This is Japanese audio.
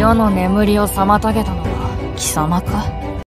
世の眠りを妨げたのは貴様か？